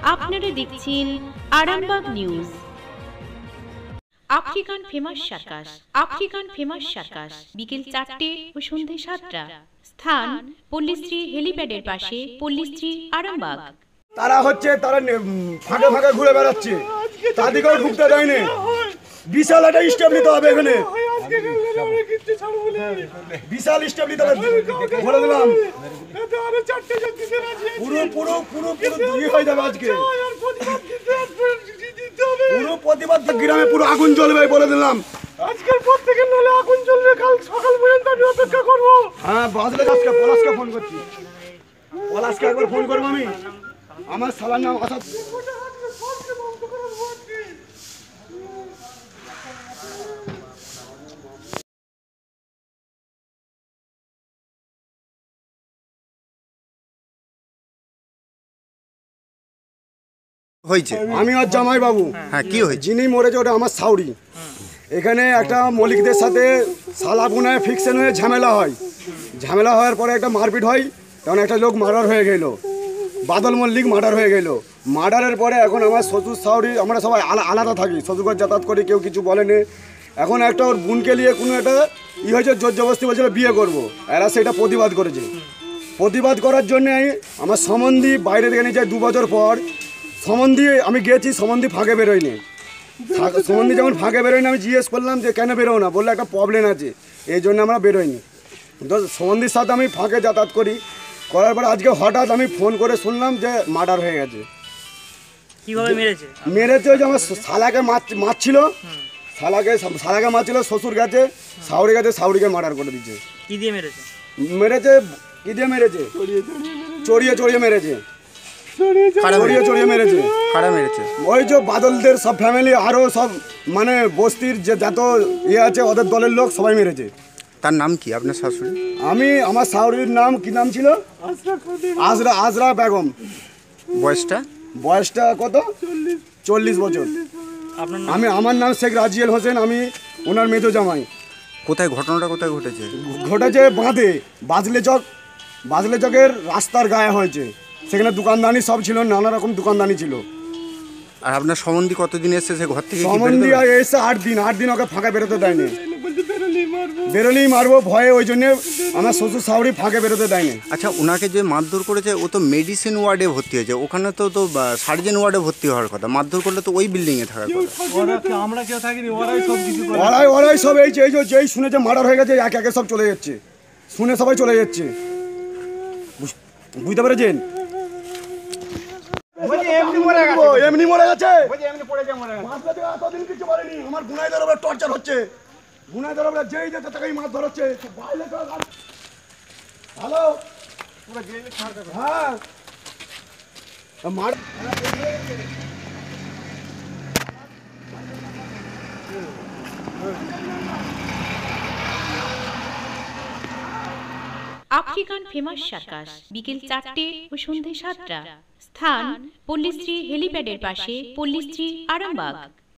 আপনারা দেখছেন Arambagh news. African famous circus, African famous circus বিকেল 4টে ও সন্ধ্যে 7টা। স্থান পল্লীশ্রী হেলিপ্যাডের পাশে, পল্লীশ্রী, আরামবাগ। তারা ফাঁকে ফাঁকে ঘুরে বেড়াচ্ছে, তাদেরকেও ঢুকতে দেয়নি। বিশাল একটা স্টেপ নিতে হবে এখানে, বিশাল স্টেপ নিতে হবে বলে দিলাম। পুরো পুরো পুরো পুরো হয়ে যাবে আজকে, পুরো প্রতিবাদ গ্রামে পুরো আগুন জ্বলবে বলে দিলাম। আজকের পর থেকে নলে আগুন জ্বলবে, কাল সকাল পর্যন্ত আমি অপেক্ষা করবো। হ্যাঁ, বাজলে আজকে পলাশকে ফোন করছি, পলাশকে একবার ফোন করবো আমি। আমার সালার নাম আসাদ। হয়েছে আমি আর জামাই বাবু। হ্যাঁ, কি হয়েছে? যিনি মরেছে ওটা আমার সাউরি। এখানে একটা মল্লিকদের সাথে সালা বুনায় ফিকশন হয়ে ঝামেলা হয়। ঝামেলা হওয়ার পরে একটা মারপিট হয়, তখন একটা লোক মার্ডার হয়ে গেল, বাদল মল্লিক মার্ডার হয়ে গেল। মার্ডারের পরে এখন আমার শ্বশুর সাউরি, আমরা সবাই আলাদা থাকি, শ্বশুরঘর যাতায়াত করি, কেউ কিছু বলেনি। এখন একটা ওর বোনকে নিয়ে কোনো একটা হয়েছে, জোর জবরদস্তি বলছিল বিয়ে করবো, এরা সেটা প্রতিবাদ করেছে। প্রতিবাদ করার জন্যে আমার সম্বন্ধী বাইরে থেকে নিয়ে যায় 2 বছর পর। সম্বন্ধী আমি গিয়েছি, সম্বন্ধী ফাঁকে বেরোয়নি। সম্বন্ধী যখন ফাঁকে বেরোয়নি, আমি জিজ্ঞেস করলাম যে কেন বেরোও না, বললে একটা প্রবলেম আছে, এই জন্য আমরা বেরোয়নি। তো সম্বন্ধীর সাথে আমি ফাঁকে যাতায়াত করি, করার পরে আজকে হঠাৎ আমি ফোন করে শুনলাম যে মার্ডার হয়ে গেছে। কিভাবে মেরেছে? মেরেছে ওই যে আমার শালাকে মারছিল, শালাকে মারছিল, শ্বশুর গেছে, শাউরি গেছে, শাউরিকে মার্ডার করে দিচ্ছে। কি দিয়ে মেরেছে? মেরেছে কি দিয়ে মেরেছে? চড়িয়ে চড়িয়ে মেরেছে, চড়িয়ে মেরেছে। কারা মেরেছে? ওই যে বাদলদের সব ফ্যামিলি, আরও সব মানে বস্তির যে যত আছে ওদের দলের লোক সবাই মেরেছে। তার নাম কি আপনার শাশুড়ি? আমার শাশুড়ির নাম কি নাম ছিল? আজরা বেগম। বয়সটা কত? 40 বছর। আমার নাম শেখ রাজিয়েল হোসেন, আমি ওনার মেজো জামাই। কোথায় ঘটনাটা কোথায় ঘটেছে? ঘটেছে বাজলে চকের রাস্তার গায়ে হয়েছে। সেখানে দোকানদানি সব ছিল, নানা রকম দোকানদানি ছিল। আর আপনার সম্বন্ধী কতদিন এসছে সে ঘর থেকে? সম্বন্ধী এসে 8 দিন ওকে ফাঁকা বেরোতে দেয়নি। বেরোলেই মারবো ভয়ে, ওই জন্য আমার শ্বশুর শাশুড়ি ফাঁকে বেরোতে দেয়নি। আচ্ছা, ওনাকে যে মারধর করেছে ও তো মেডিসিন ওয়ার্ডে ভর্তি হয়েছে, ওখানে তো সার্জেন ওয়ার্ডে ভর্তি হওয়ার কথা। মারধর করলে তো ওই বিল্ডিংয়ে থাকার কথা। আমরা কেউ থাকিনি, ওরাই সব কিছু করে। ওরাই সব এই যেই শুনেছে মার্ডার হয়ে গেছে, একে একে সব চলে যাচ্ছে, শুনে সবাই চলে যাচ্ছে। বুঝতে পেরেছেন? এমনি মরে গেছে। এতদিন কিছু বলেনি। আমার গুনাইদের উপর টর্চার হচ্ছে, গুনাইদের উপর যেই যেতে তাকেই মাছ ধরছে। হ্যালো, হ্যাঁ মার আফ্রিকান ফেমাস সার্কাস বিকেল 4টে ও সন্ধ্যে 7টা। স্থান পল্লীশ্রী হেলিপ্যাডের পাশে, পল্লীশ্রী, আরামবাগ।